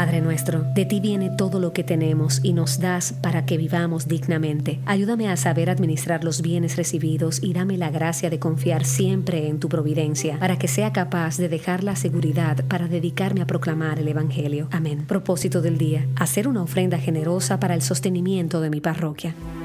Padre nuestro, de ti viene todo lo que tenemos y nos das para que vivamos dignamente. Ayúdame a saber administrar los bienes recibidos y dame la gracia de confiar siempre en tu providencia, para que sea capaz de dejar la seguridad para dedicarme a proclamar el Evangelio. Amén. Propósito del día: hacer una ofrenda generosa para el sostenimiento de mi parroquia.